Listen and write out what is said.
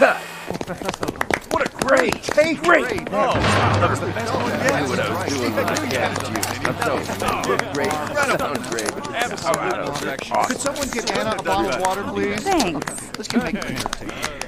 cut. What a great take. Great. Oh, wow, that was the best one yet. I knew what I was doing when I cast you. I'm telling you, you look great, you sound great, but it's Absolutely. awesome. Could someone get Anna a bottle of water, please? Thanks. Let's keep making